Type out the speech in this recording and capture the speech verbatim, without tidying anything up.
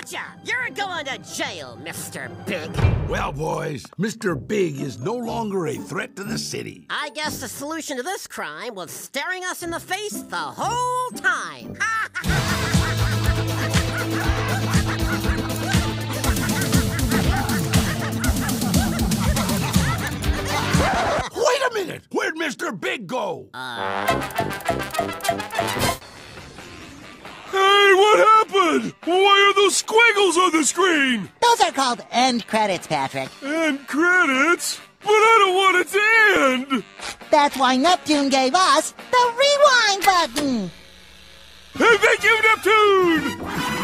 Gotcha! You're going to jail, Mister Big. Well, boys, Mister Big is no longer a threat to the city. I guess the solution to this crime was staring us in the face the whole time. Wait a minute! Where'd Mister Big go? Uh... Hey, what happened? Why are those squiggles on the screen? Those are called end credits, Patrick. End credits? But I don't want it to end! That's why Neptune gave us the rewind button! Hey, thank you, Neptune!